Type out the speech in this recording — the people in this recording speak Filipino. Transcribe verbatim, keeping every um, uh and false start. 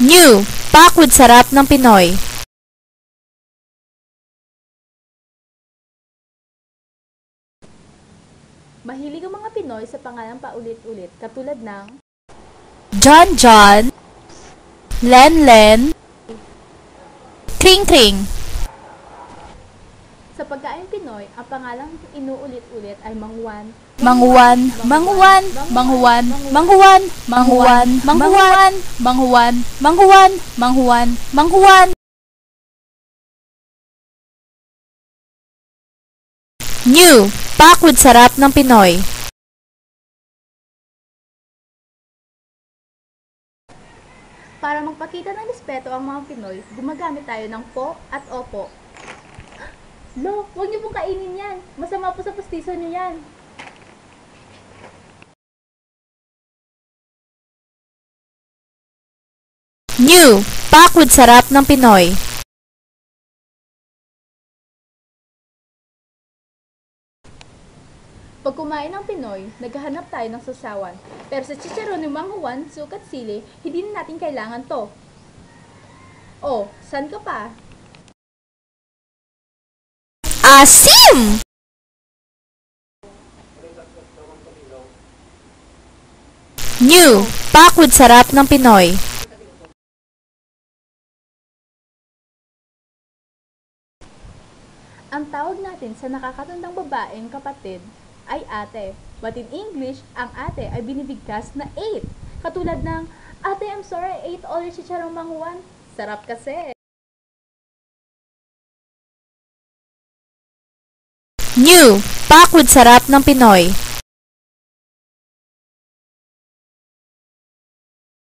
New, pack with sarap ng Pinoy. Mahilig ang mga Pinoy sa pangalang paulit-ulit katulad ng John John, Len Len, Kring Kring. Sa pagkain Pinoy, ang pangalang inuulit-ulit ay Mangwan, Manghuan, Manghuan, Manghuan, Manghuan, Manghuan, Manghuan, Manghuan, Manghuan, Manghuan, Manghuan. New, pack with sarap ng Pinoy. Para magpakita ng respeto ang mga Pinoy, gumagamit tayo ng po at opo. Lo, huwag niyo pong kainin yan. Masama po sa pustiso niyo yan. New, pack with sarap ng Pinoy. Pag kumain ng Pinoy, naghahanap tayo ng sasawan. Pero sa chicharon ng Manghuan, sukat sili, hindi na natin kailangan to. Oh, san ka pa? Asim! New, pack with sarap ng Pinoy. Ang tawag natin sa nakakatandang babaeng kapatid ay ate. But in English, ang ate ay binibigkas na eight. Katulad ng, ate, I'm sorry, I ate all your chicharong Manghuan. Sarap kasi. New, pack with sarap ng Pinoy.